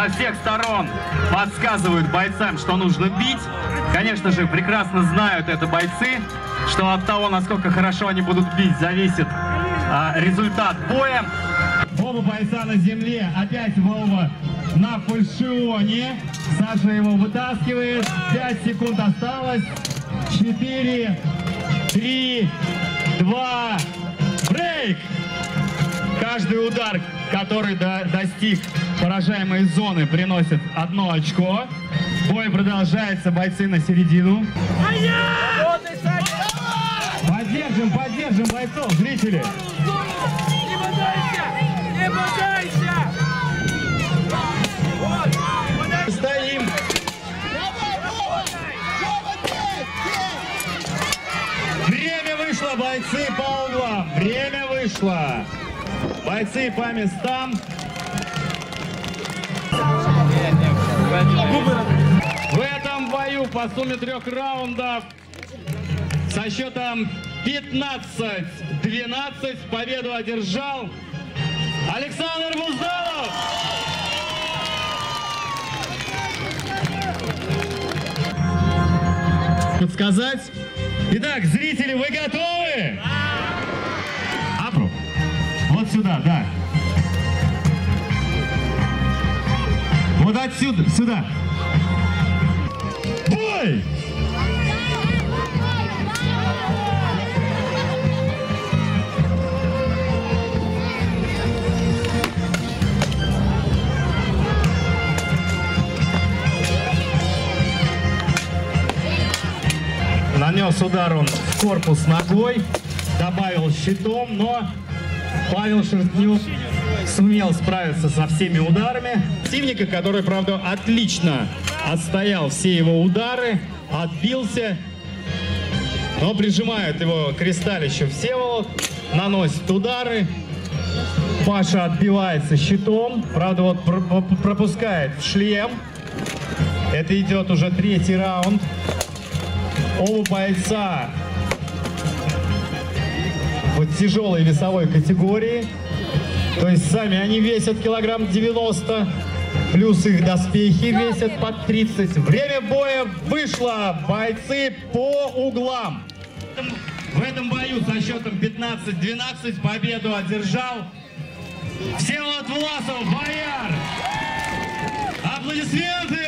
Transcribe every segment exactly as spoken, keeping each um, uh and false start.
со всех сторон подсказывают бойцам, что нужно бить. Конечно же, прекрасно знают это бойцы, что от того, насколько хорошо они будут бить, зависит а, результат боя. Оба бойца на земле, опять Вова на фальшионе. Саша его вытаскивает. пять секунд осталось. четыре, три, два, брейк! Каждый удар, который до, достиг поражаемой зоны, приносит одно очко. Бой продолжается, бойцы на середину. Поддержим, поддержим бойцов, зрители. Не бодайся! Не бодайся! Стоим. Время вышло, бойцы по углам. Время вышло. Бойцы по местам. В этом бою по сумме трех раундов со счетом пятнадцать двенадцать победу одержал Александр Буздалов. Подсказать? Итак, зрители, вы готовы? Апру. Вот сюда, да. Вот отсюда, сюда. Бой! Нанес удар он в корпус ногой, добавил щитом, но Павел Шерстнюк сумел справиться со всеми ударами. Противника, который, правда, отлично отстоял все его удары, отбился, но прижимает его к ристалищу Всеволод, наносит удары. Паша отбивается щитом, правда, вот пропускает в шлем. Это идет уже третий раунд. Оба бойца в тяжелой весовой категории. То есть сами они весят килограмм девяносто, плюс их доспехи весят под тридцать. Время боя вышло. Бойцы по углам. В этом бою со счетом пятнадцать двенадцать победу одержал Всеволод Власов, Бояр. Аплодисменты!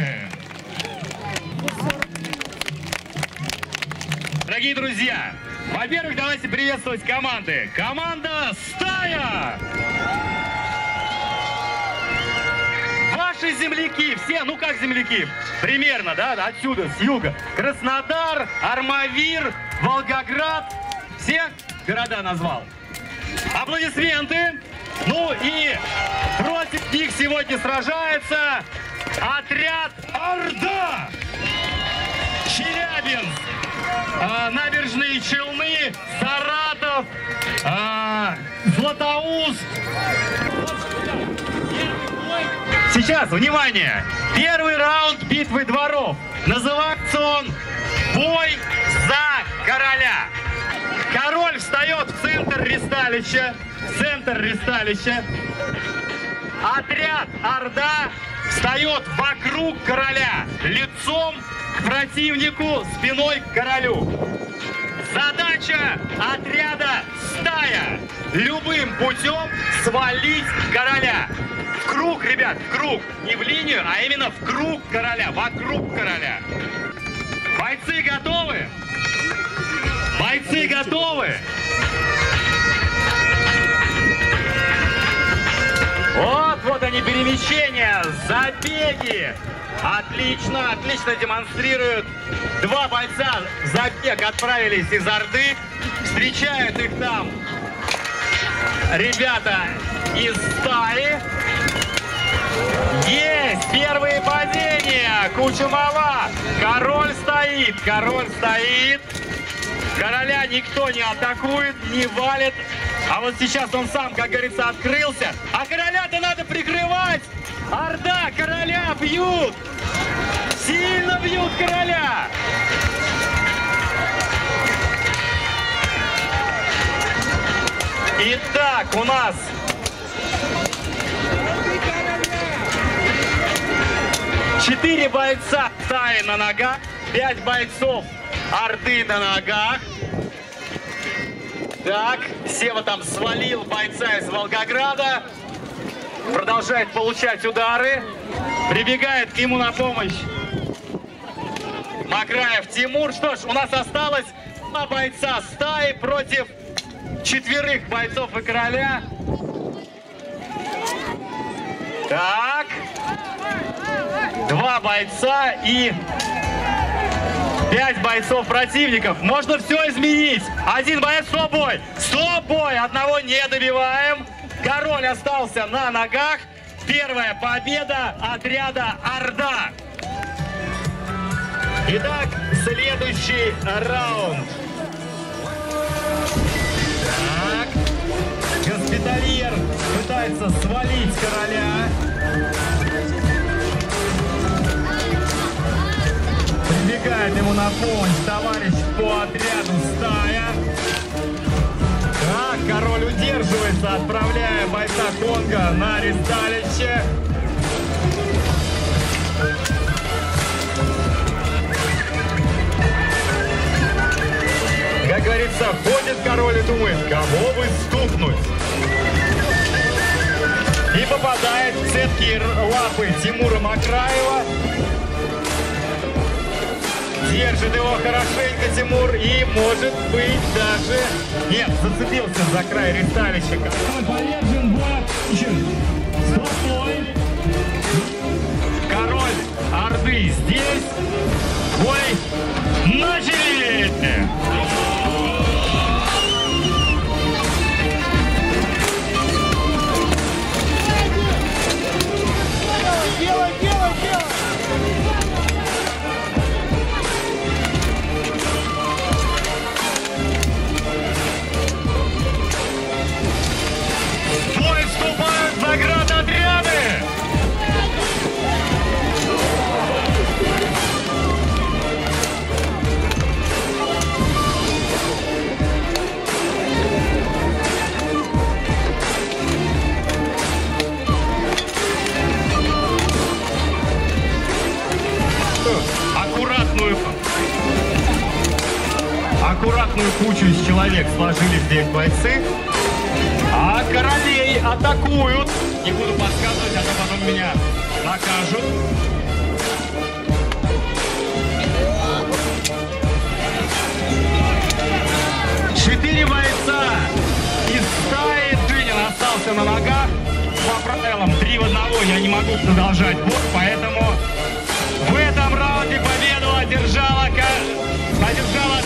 Дорогие друзья, во-первых, давайте приветствовать команды. Команда «Стая». Ваши земляки, все, ну как земляки, примерно, да, отсюда, с юга. Краснодар, Армавир, Волгоград. Все города назвал. Аплодисменты. Ну и против них сегодня сражается отряд «Орда». Челябинск. А, Набережные Челны, Саратов, а, Златоуст. Сейчас, внимание! Первый раунд битвы дворов. Называется он «Бой за короля». Король встает в центр ристалища. В центр ристалища. Отряд «Орда» встает вокруг короля, лицом к противнику, спиной к королю. Задача отряда «Стая» любым путем свалить короля. В круг, ребят, в круг. Не в линию, а именно в круг короля, вокруг короля. Бойцы готовы? Бойцы готовы? Вот, вот они перемещения, забеги. Отлично, отлично демонстрируют. Два бойца в забег отправились из Орды. Встречают их там ребята из Стаи. Есть первые падения. Куча мала. Король стоит, король стоит. Короля никто не атакует, не валит. А вот сейчас он сам, как говорится, открылся. А короля-то надо прикрывать. Орда, короля бьют. Сильно бьют короля. Итак, у нас Четыре бойца стаи на ногах, пять бойцов Орды на ногах. Так, Сева там свалил бойца из Волгограда. Продолжает получать удары. Прибегает к нему на помощь Макраев Тимур. Что ж, у нас осталось два бойца стаи против четверых бойцов и короля. Так. Два бойца и пять бойцов противников. Можно все изменить. Один боец, стоп-бой. Стоп-бой. Одного не добиваем. Король остался на ногах. Первая победа отряда Орда. Итак, следующий раунд. Так. Госпитальер пытается свалить короля. Прибегает ему на помощь товарищ по отряду стая. Так, король удерживается, отправляя бойца Конга на ресталище. Как говорится, ходит король и думает, кого бы стукнуть. И попадает в цепкие лапы Тимура Макраева. Держит его хорошенько Тимур и, может быть, даже... Нет, зацепился за край ресталища. Повержен, бой окончен. Стоп-бой. Король Орды здесь. Бой начали! Делай, делай, делай! Бой вступают заградотряды! Аккуратную, аккуратную кучу из человек сложили здесь бойцы. А королей атакуют. Не буду подсказывать, а то потом меня накажут. Четыре бойца из стаи. Джинин остался на ногах. По правилам три в одного я не могу продолжать бой, поэтому в этом раунде победу одержала, одержала